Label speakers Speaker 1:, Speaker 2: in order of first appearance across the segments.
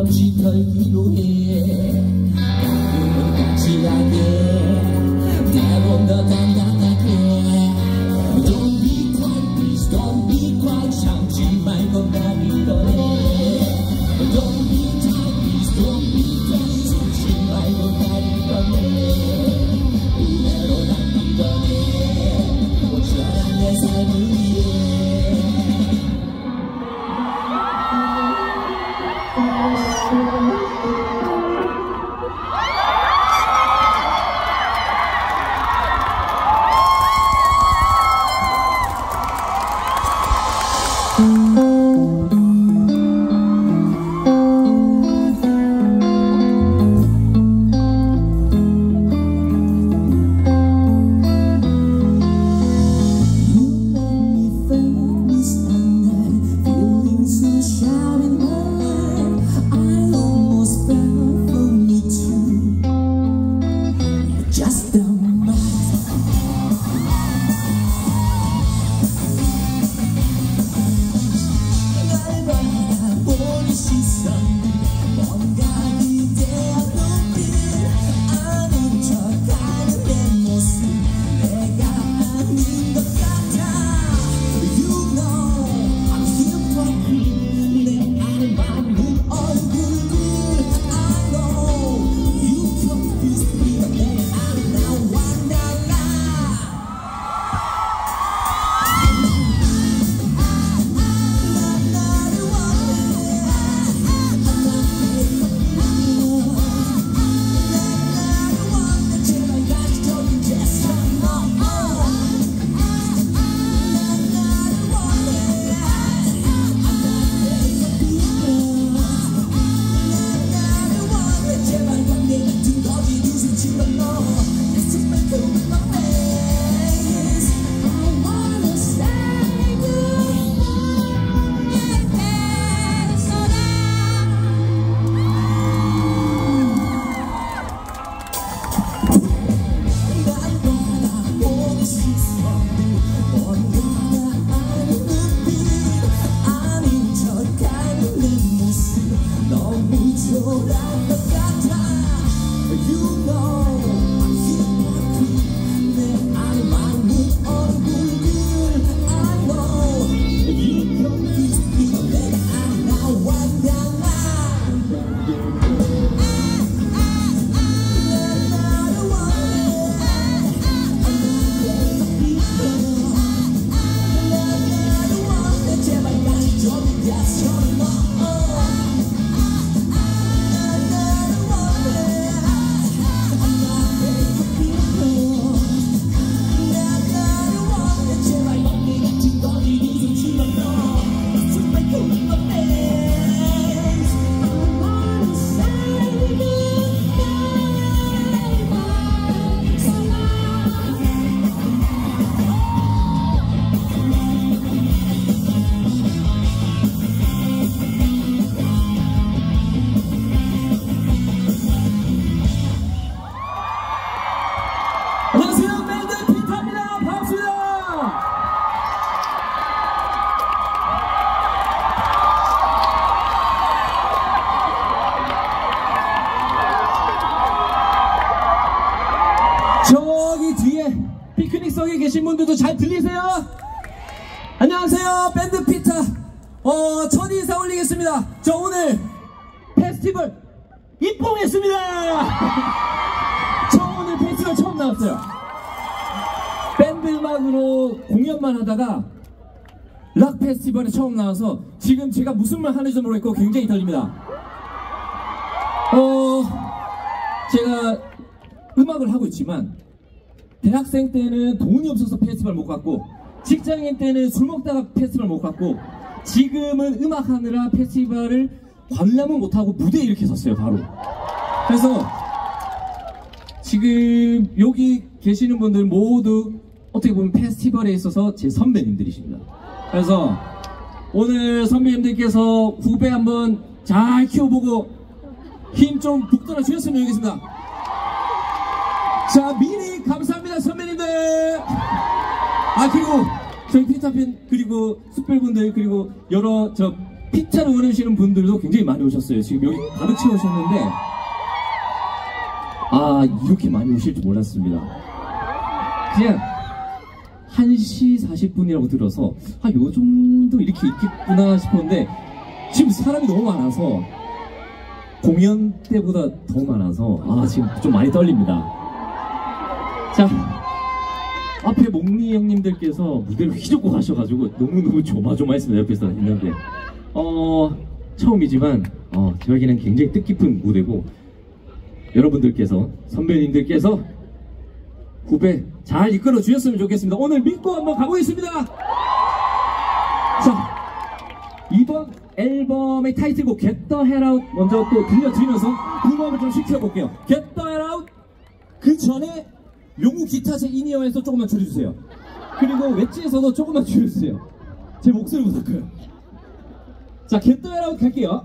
Speaker 1: 조금씩 덜기로 해. 가끔은 까칠하게 대본 더 당당하게. Don't be quiet, please don't be quiet. 참지 말고 나 밀어내. Don't be tight, please don't be tight. 숨지 말고 나 밀어내. 그대로 난 밀어내. 모처럼 내 삶을 위해.
Speaker 2: 저기 뒤에 피크닉석에 계신 분들도 잘 들리세요? 안녕하세요, 밴드 피타. 첫 인사 올리겠습니다. 저 오늘 페스티벌 입봉했습니다. 저 오늘 페스티벌 처음 나왔어요. 밴드 음악으로 공연만 하다가 락 페스티벌에 처음 나와서 지금 제가 무슨 말 하는지 모르겠고 굉장히 떨립니다. 제가 음악을 하고 있지만 대학생 때는 돈이 없어서 페스티벌 못 갔고, 직장인 때는 술 먹다가 페스티벌 못 갔고, 지금은 음악 하느라 페스티벌을 관람은 못하고 무대에 이렇게 섰어요 바로. 그래서 지금 여기 계시는 분들 모두 어떻게 보면 페스티벌에 있어서 제 선배님들이십니다. 그래서 오늘 선배님들께서 후배 한번 잘 키워보고 힘 좀 북돋아 주셨으면 좋겠습니다. 자, 미리 감사합니다 선배님들. 그리고 저희 피터팬 그리고 숙별분들 그리고 여러 피자를 원하시는 분들도 굉장히 많이 오셨어요. 지금 여기 가득 채우셨는데 아 이렇게 많이 오실 줄 몰랐습니다. 그냥 1시 40분이라고 들어서 아 요 정도 이렇게 있겠구나 싶었는데 지금 사람이 너무 많아서 공연 때보다 더 많아서 아 지금 좀 많이 떨립니다. 자 앞에 몽니 형님들께서 무대를 휘젓고 가셔가지고 너무너무 조마조마했습니다. 옆에서 있는데 처음이지만 저에게는 굉장히 뜻깊은 무대고 여러분들께서 선배님들께서 후배 잘 이끌어 주셨으면 좋겠습니다. 오늘 믿고 한번 가보겠습니다. 자 이번 앨범의 타이틀곡 Get the Hell Out 먼저 또 들려드리면서 음악을 좀 시켜볼게요. Get the Hell Out 그 전에 용우 기타제 인이어에서 조금만 줄여주세요. 그리고 웨지에서도 조금만 줄여주세요. 제 목소리보다 커요. 자 Get the Hell Out 갈게요.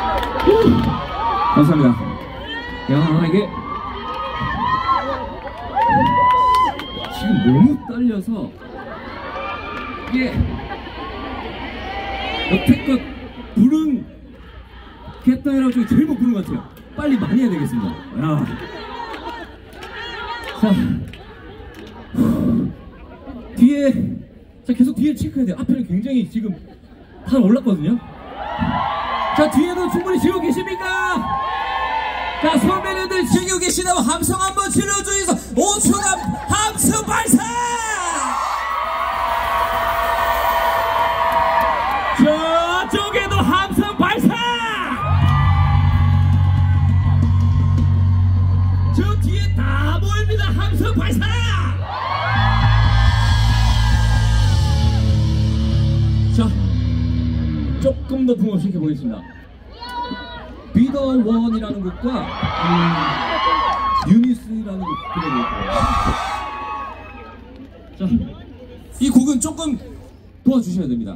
Speaker 2: 감사합니다. 야, 이게 지금 너무 떨려서 이게 여태껏 부른 겟다이라고 중에 제일 못 부른 것 같아요. 빨리 많이 해야 되겠습니다. 야. 자, 뒤에, 자, 계속 뒤에 체크해야 돼요. 앞에는 굉장히 지금 다 올랐거든요. 자, 뒤에도 충분히 지우고 계십니까? 자, 선배님들 즐기고 계시다면 함성 한번 질러주셔서 5초간 함성 발사! 저쪽에도 함성 발사! 저 뒤에 다 보입니다. 함성 발사! 자, 조금 더 붕업 시켜보겠습니다. 비더 원이라는 곡과 유니스라는 곡 들어볼게요. 자, 이 곡은 조금 도와주셔야 됩니다.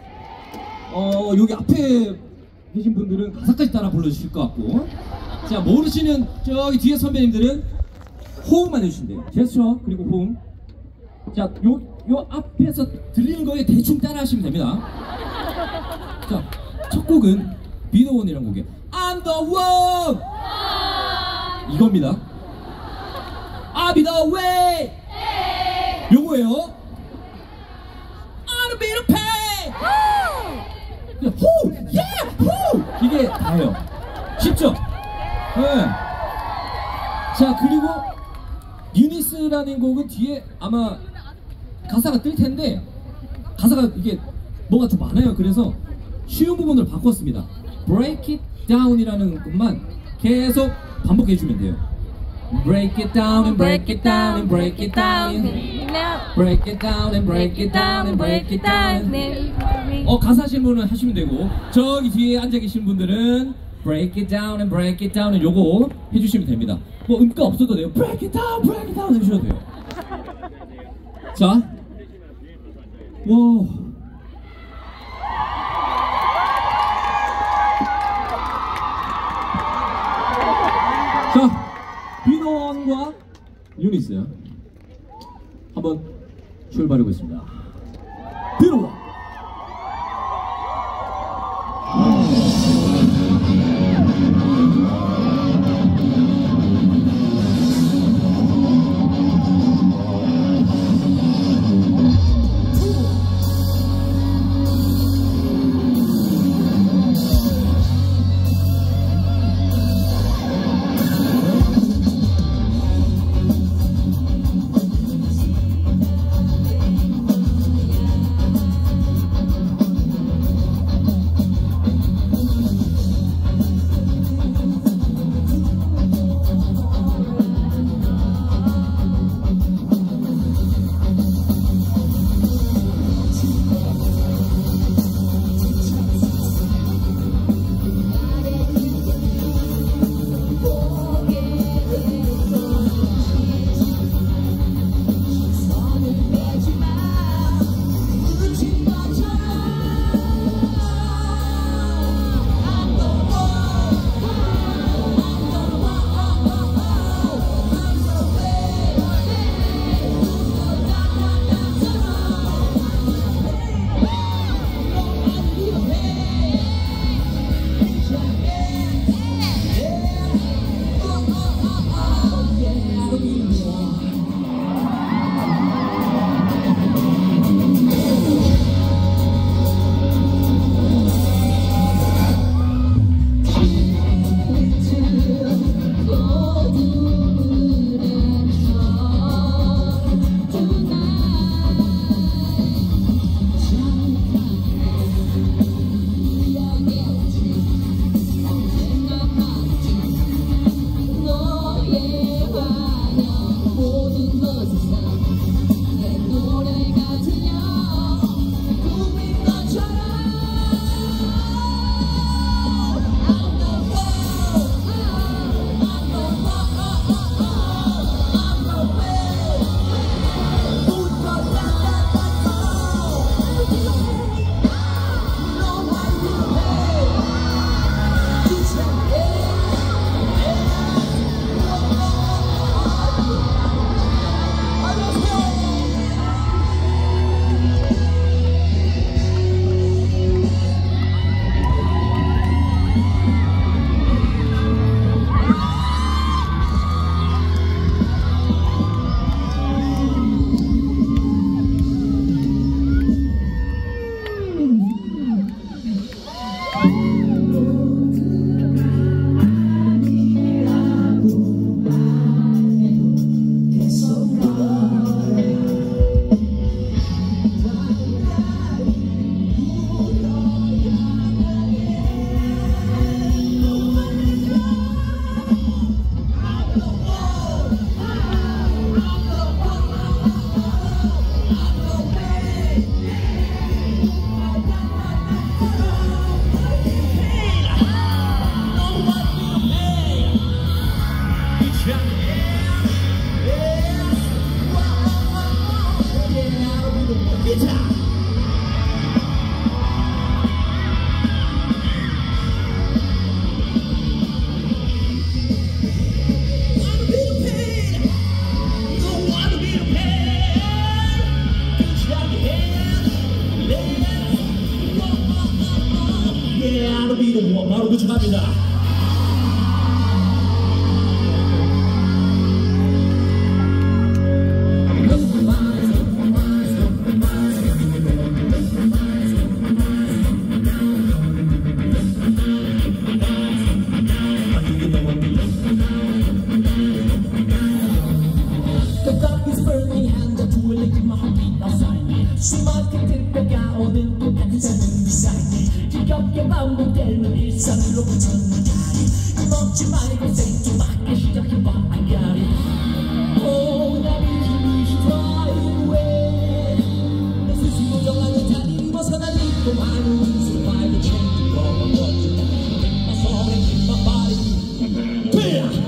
Speaker 2: 여기 앞에 계신 분들은 가사까지 따라 불러주실 것 같고, 자, 모르시는 저기 뒤에 선배님들은 호응만 해주시면 돼요. 제스처 그리고 호응. 자, 요 앞에서 들리는 거에 대충 따라 하시면 됩니다. 자, 첫 곡은 비더 원이라는 곡이에요. I'm the one! 이겁니다. I'll be the way! 요거예요. I'll be the pain! 호! Yeah! 호! 이게 다예요. 쉽죠? 네. 자, 그리고 유니스라는 곡은 뒤에 아마 가사가 뜰 텐데, 가사가 이게 뭐가 좀 많아요. 그래서 쉬운 부분으로 바꿨습니다. Break it down이라는 것만 계속 반복해 주면 돼요. Break it down and break it down and break it down. Break it down and break it down and break it down. 가사 하시는 분은 하시면 되고, 저기 뒤에 앉아 계신 분들은 break it down and break it down은 요거 해주시면 됩니다. 뭐 음가 없어도 돼요. break it down 해주셔도 돼요. 자, 와. 자, 비더원과 유니스 한번 출발해 보겠습니다. 비더원.
Speaker 1: 바로 도착합니다. The dark is burning and the two licking my heartbeat outside me. 수많게 들뼈가 오는 똑같은 삶은 beside me. 지겹게 반복되는 일상으로 붙었는 다리. 먹지 말고 생뚱맞게 시작해봐 I got it. Oh 나를 힘이 fly away. 내 스스로 정하는 자리 벗어난 이 많은 survival change from a watch. My soul and my body. Bam!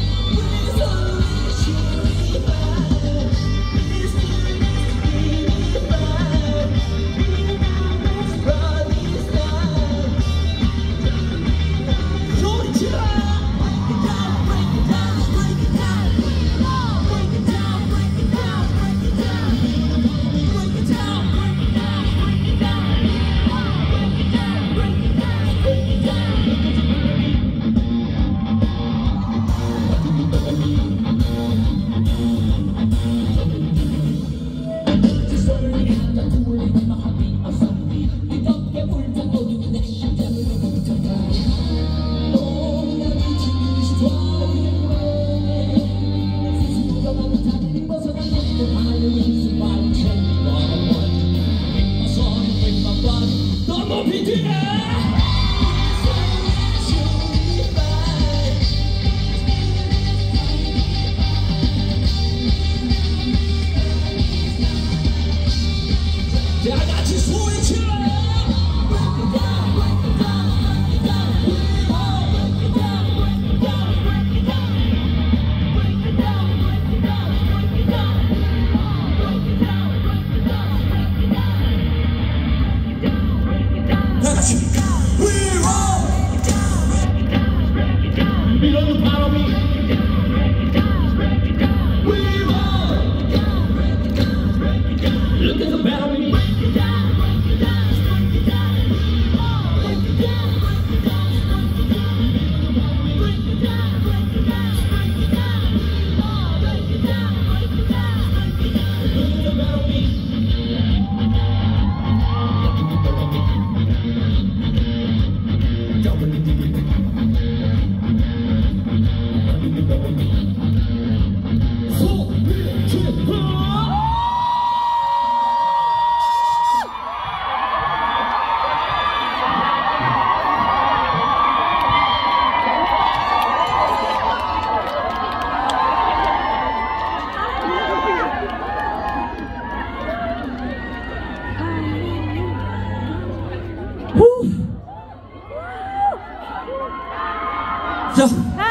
Speaker 2: 자,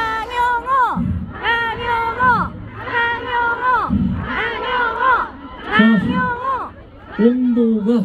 Speaker 2: 온도가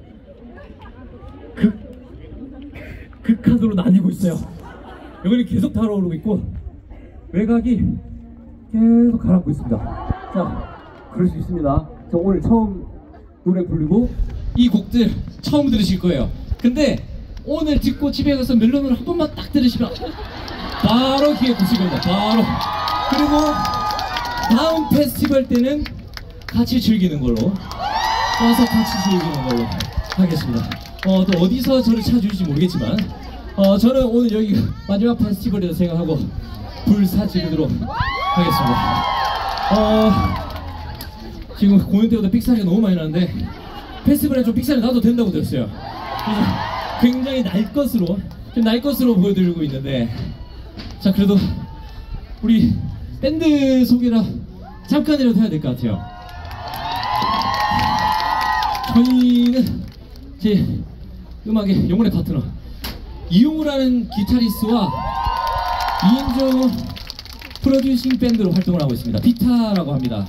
Speaker 2: 극한으로 나뉘고 있어요. 여기는 계속 달아오르고 있고 외곽이 계속 가라앉고 있습니다. 자, 그럴 수 있습니다. 저 오늘 처음 노래 부르고 이 곡들 처음 들으실 거예요. 근데 오늘 듣고 집에 가서 멜론을 한 번만 딱 들으시면 바로 귀에 꽂힐 겁니다. 바로. 그리고 다음 페스티벌 때는 같이 즐기는 걸로, 와서 같이 즐기는 걸로 하겠습니다. 또 어디서 저를 찾아주실지 모르겠지만 저는 오늘 여기 마지막 페스티벌이라고 생각하고 불사 지르도록 하겠습니다. 지금 공연 때보다 삑사리가 너무 많이 나는데 페스티벌에 좀 삑사리 나도 된다고 들었어요. 그래서 굉장히 날 것으로 보여드리고 있는데, 자, 그래도 우리 밴드 소개라 잠깐이라도 해야 될 것 같아요. 저희는 제 음악의 영혼의 파트너 이용우라는 기타리스트와 2인조 프로듀싱 밴드로 활동을 하고 있습니다. 비타라고 합니다.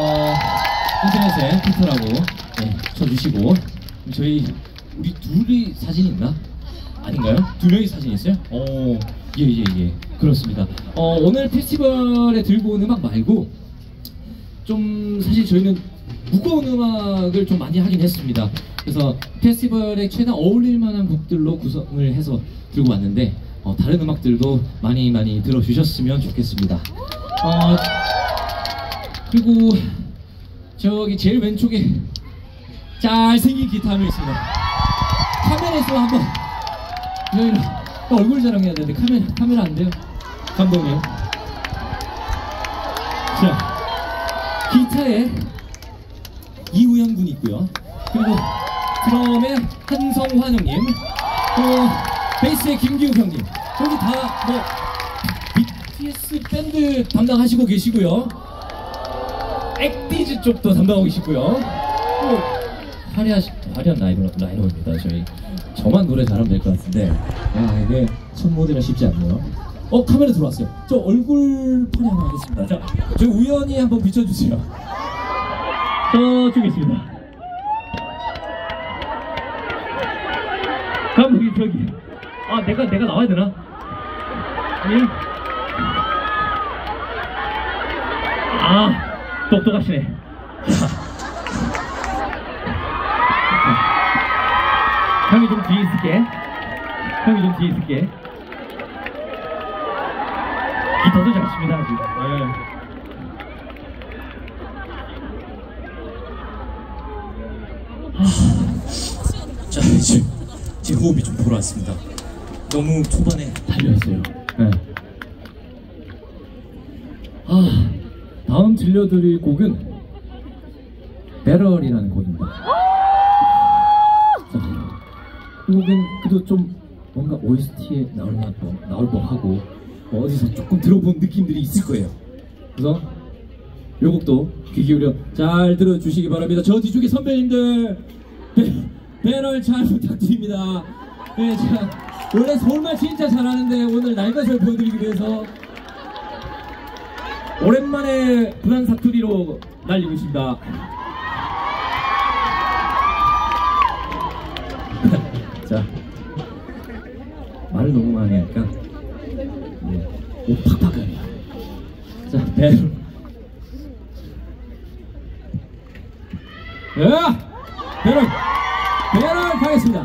Speaker 2: 인터넷에 비타라고 쳐주시고, 저희 우리 둘이 사진 있나? 아닌가요? 두 명이 사진 있어요? 예. 그렇습니다. 오늘 페스티벌에 들고 온 음악 말고 좀 사실 저희는 무거운 음악을 좀 많이 하긴 했습니다. 그래서 페스티벌에 최대한 어울릴 만한 곡들로 구성을 해서 들고 왔는데 다른 음악들도 많이 들어주셨으면 좋겠습니다. 그리고 저기 제일 왼쪽에 잘생긴 기타 한 명 있습니다. 카메라에서 한번 저희는 얼굴 자랑해야 되는데 카메라 안 돼요? 감독님. 자, 기타에 이우영 군이 있고요. 그리고 드럼에 한성환 형님, 또 베이스에 김기욱 형님. 여기 다 뭐 BTS 밴드 담당하시고 계시고요. 액디즈 쪽도 담당하고 계시고요. 또 화려한 라이너입니다. 저만 노래 잘하면 될 것 같은데, 이게 첫 무대라 쉽지 않네요. 카메라 들어왔어요. 저 얼굴 촬영 하겠습니다. 자, 저희 우연히 한번 비춰주세요. 저쪽에 있습니다. 감독님 저기. 내가 나와야 되나? 아니. 똑똑하시네. 형이 좀 뒤에 있을게. 기타도 잘 칩니다, 지금. 자, 이제 제 호흡이 좀 돌아왔습니다. 너무 초반에 달려있어요. 다음 들려드릴 곡은 배럴이라는 곡입니다. 자, 이 곡은 그래도 좀 뭔가 OST에 나올 법하고 어디서 조금 들어본 느낌들이 있을 거예요. 그래서 이 곡도 귀 기울여 잘 들어주시기 바랍니다. 저 뒤쪽에 선배님들 배럴 잘 부탁드립니다. 네, 자, 원래 서울말 진짜 잘하는데 오늘 날것을 보여드리기 위해서 오랜만에 부산 사투리로 날리고 있습니다. 자, 말을 너무 많이 하니까 옷 팍팍 가네요. 자, 배럴. 배럴 가겠습니다.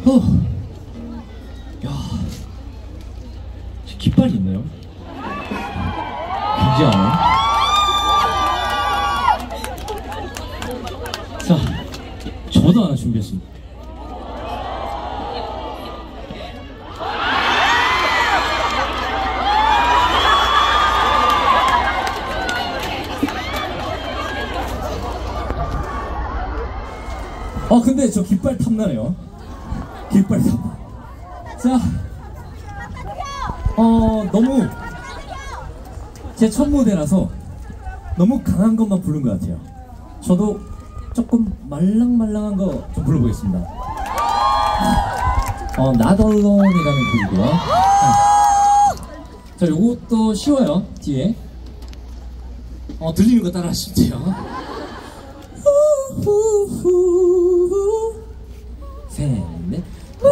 Speaker 2: 야, 깃발이 있네요. 굉장하네. 자, 저도 하나 준비했습니다. 근데 저 깃발 탐나네요. 깃발 탐나. 자, 너무 제 첫 무대라서 너무 강한 것만 부른 것 같아요. 저도 조금 말랑말랑한 거 좀 불러보겠습니다. Not Alone이라는 곡이고요. 자, 요것도 쉬워요. 뒤에 들리는 거 따라 하시면 돼요. 셋, 넷.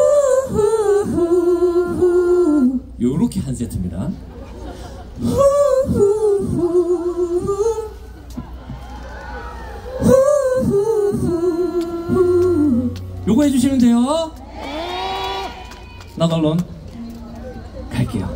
Speaker 2: 요렇게 한 세트입니다. 요거 해주시면 돼요. Not Alone 갈게요.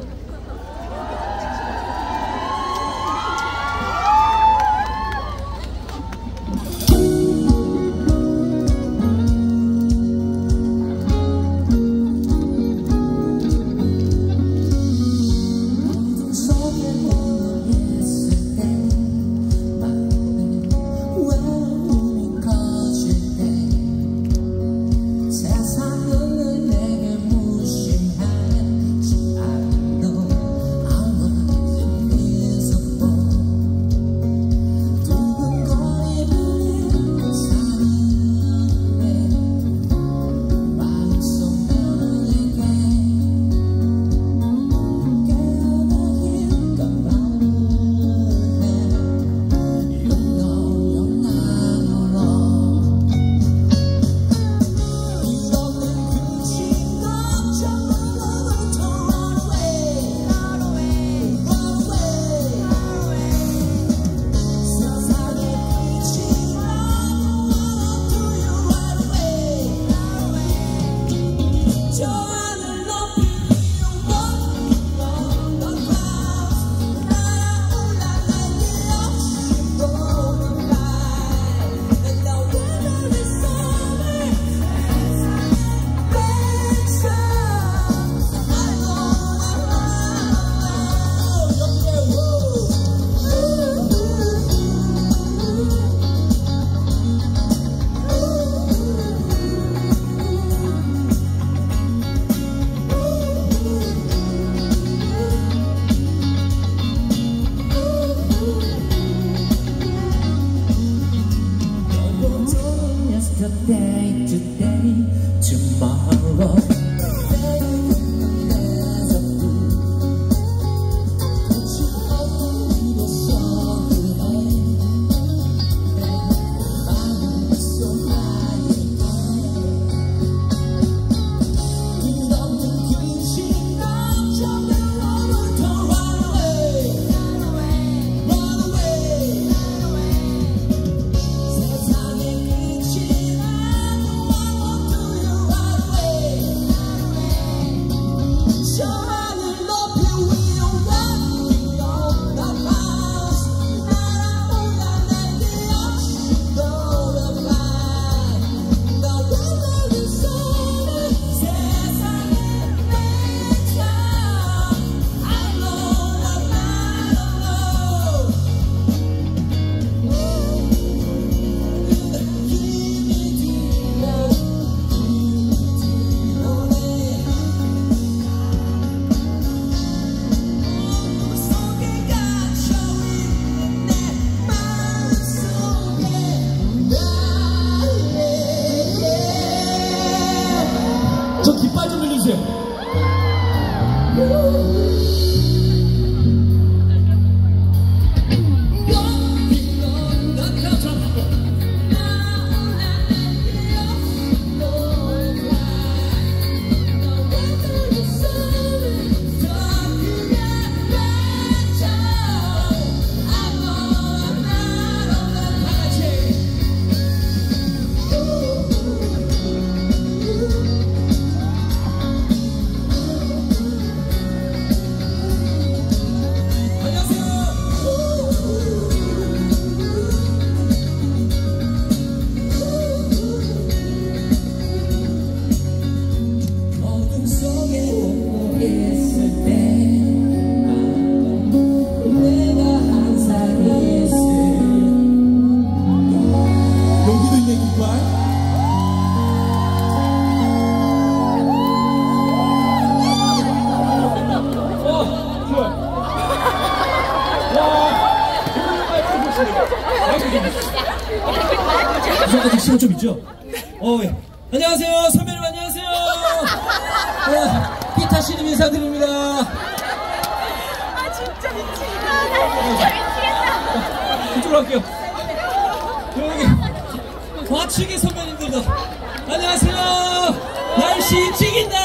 Speaker 2: Today, tomorrow. 장점 있죠? 예. 안녕하세요. 선배님 안녕하세요. 피타 씨님 인사드립니다.
Speaker 3: 아 진짜 미치겠다.
Speaker 2: 이쪽으로 할게요. 여기 과치기 선배님들도 안녕하세요. 날씨 찌긴다.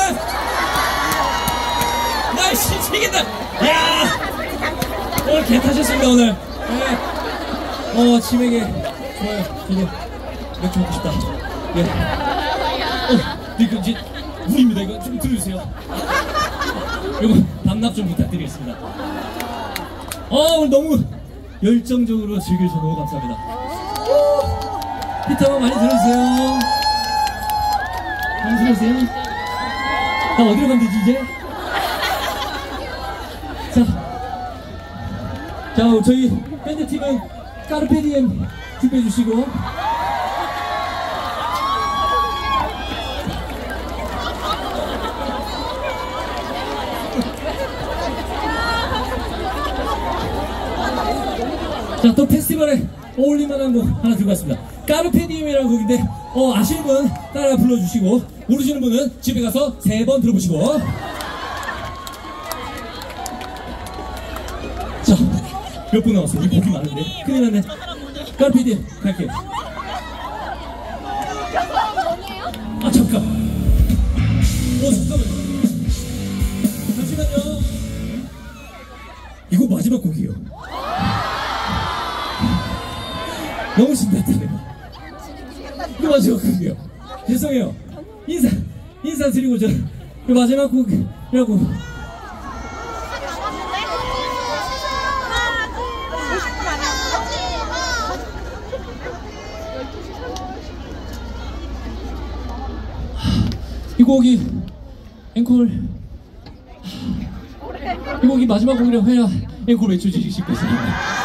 Speaker 2: 날씨 찌긴다. 야 오늘 개 타셨습니다 오늘. 네. 치맥에 좋아요. 저도 맥주 먹고 싶다. 예. 이거 이제 물입니다. 이거 좀 들어주세요. 이거 반납 좀 부탁드리겠습니다. 오늘 너무 열정적으로 즐겨주셔서 너무 감사합니다. 피터 많이 들어주세요. 많이 들어주세요. 나 어디로 가면 되지 이제? 자, 저희 밴드팀은 까르페디엠 준비해주시고 자, 또 페스티벌에 어울릴만한 곡 하나 들고 왔습니다. 까르페디엠이라는 곡인데 아시는 분 따라 불러주시고 모르시는 분은 집에 가서 3번 들어보시고 자, 몇 분 남았어? 우리 곡이 많은데 큰일 났네. 까르페디엠 갈게요. 아 잠깐 잠시만요. 이거 마지막 곡이에요. 너무 신났다 내가. 이거 마지막 곡이에요. 죄송해요. 인사드리고 저 이거 마지막 곡이라고. 이 곡이 앵콜 이 곡이 마지막 곡이라고 해야 앵콜 외쳐주실 수 있겠어요.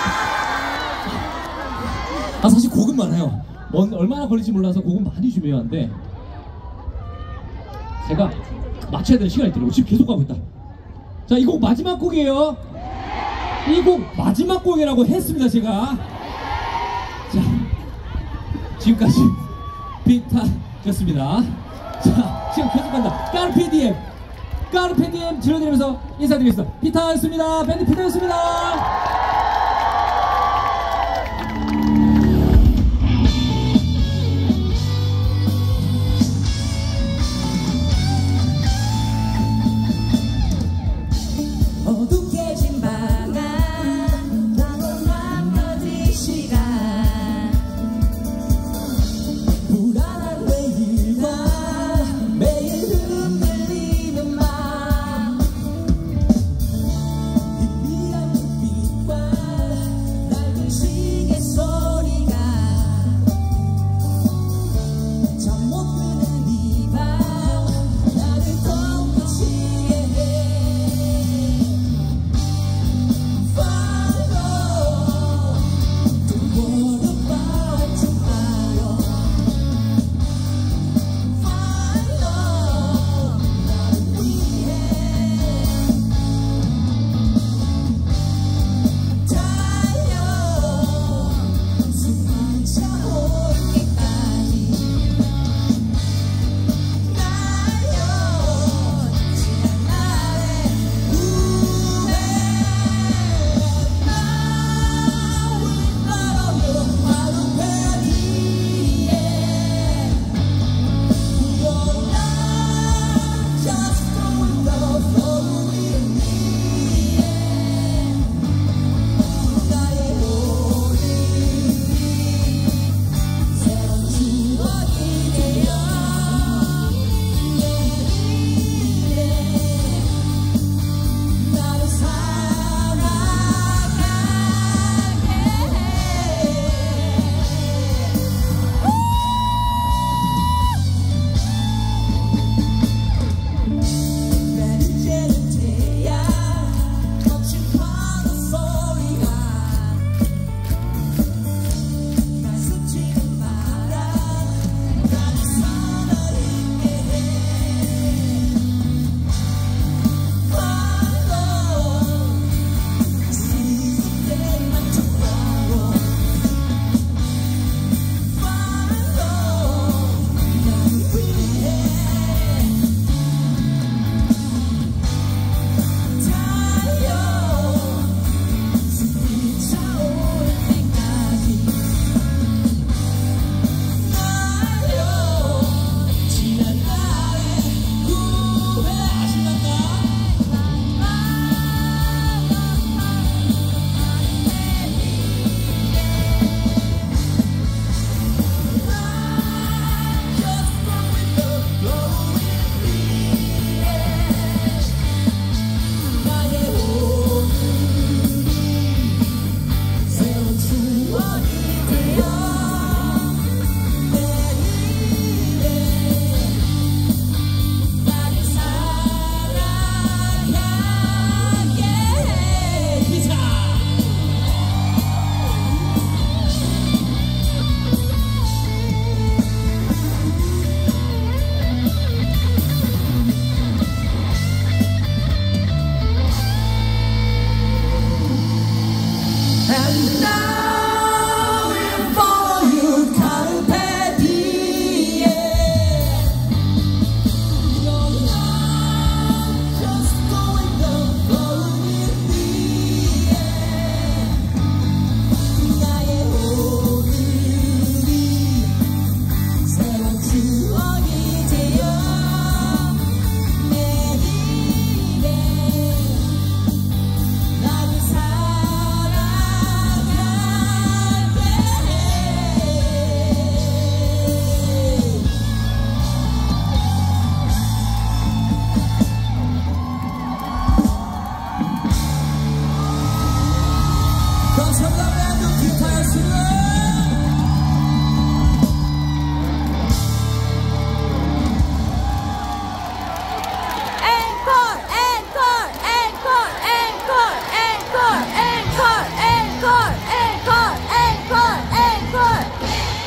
Speaker 2: 사실 곡은 많아요. 얼마나 걸릴지 몰라서 곡은 많이 준비해왔는데 제가 맞춰야 되는 시간이 있더라고. 지금 계속 가고 있다. 자, 이 곡 마지막 곡이에요. 이 곡 마지막 곡이라고 했습니다. 제가 지금까지 피타였습니다. 자, 지금 계속 간다. 까르페디엠 들려드리면서 인사드리겠습니다. 피타였습니다. 밴드 피타였습니다.
Speaker 3: 어둑해진 방 안 나머지 시간 불안한 내일과 매일 흔들리는 맘 희미한 빛과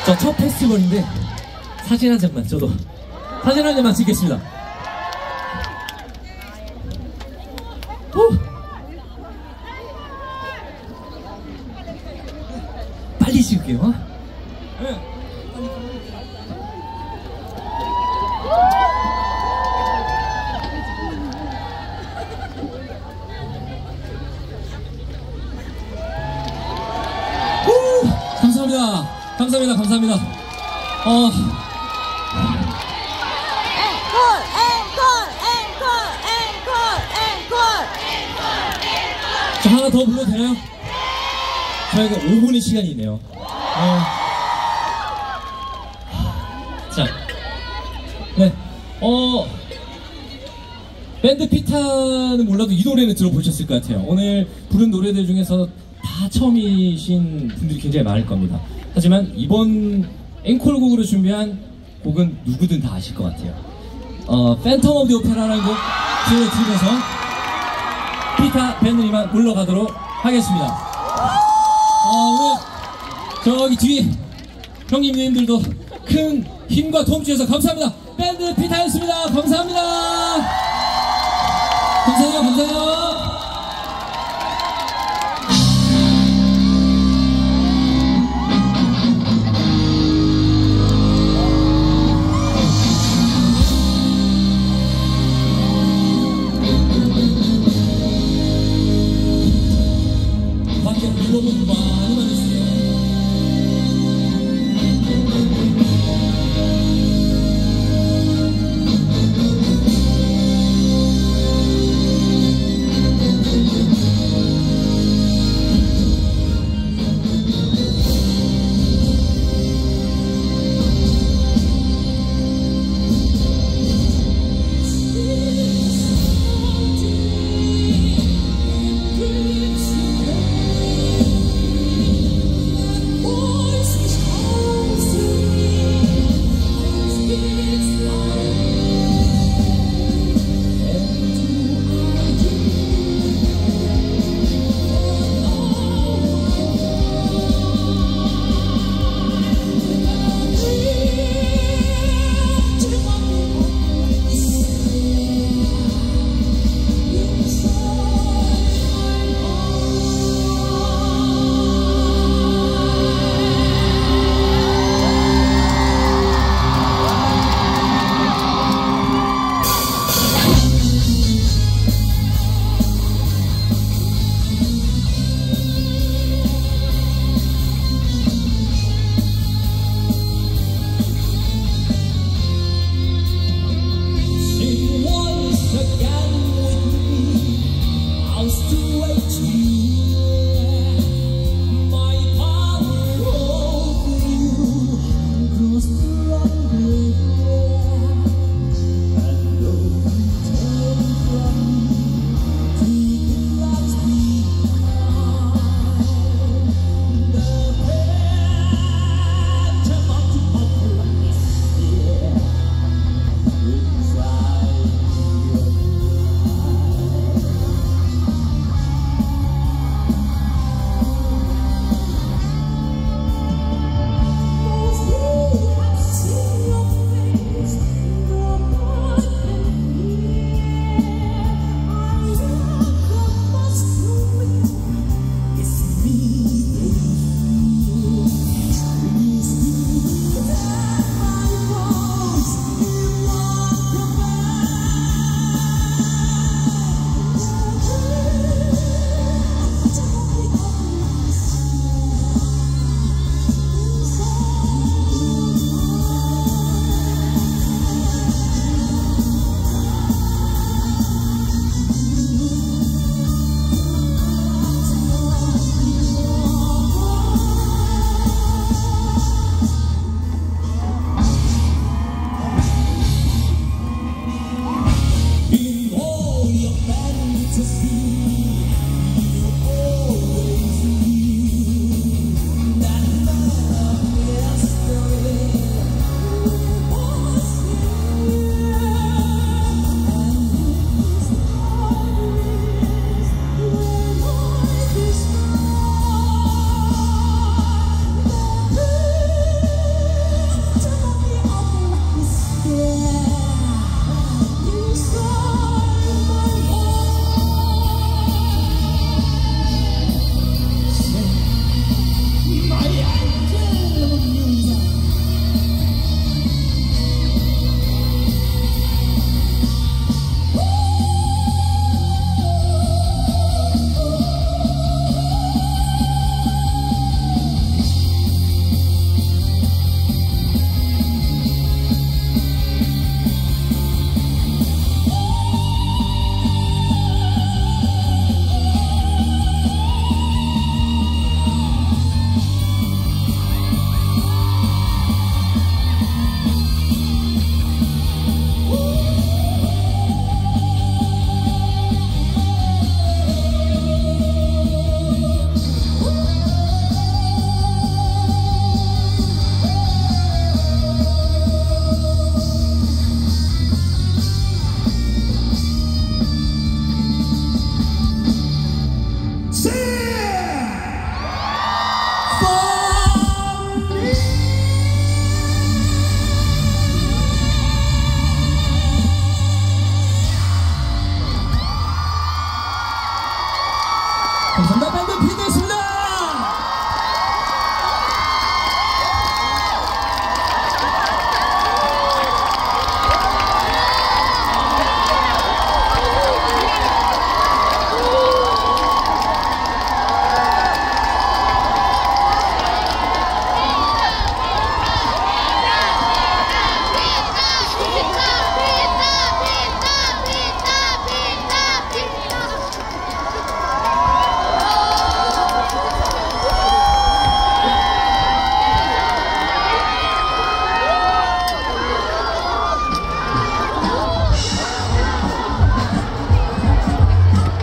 Speaker 2: 저 첫 페스티벌인데 사진 한 장만, 저도 사진 한 장만 찍겠습니다. 빨리 찍을게요. 네. 감사합니다. 감사합니다. 감사합니다. 저 하나 더 불러도 되나요? 저희가 5분의 시간이 있네요. 자, 네, 밴드 피타는 몰라도 이 노래는 들어보셨을 것 같아요. 오늘 부른 노래들 중에서 다 처음이신 분들이 굉장히 많을 겁니다. 하지만 이번 앵콜곡으로 준비한 곡은 누구든 다 아실 것 같아요. 팬텀 오브 더 오페라라는 곡 들려드리면서 피타 밴드님만 물러가도록 하겠습니다. 오늘 저기 뒤에 형님들도 큰 힘과 도움 주셔서 감사합니다. 밴드 피타였습니다. 감사합니다.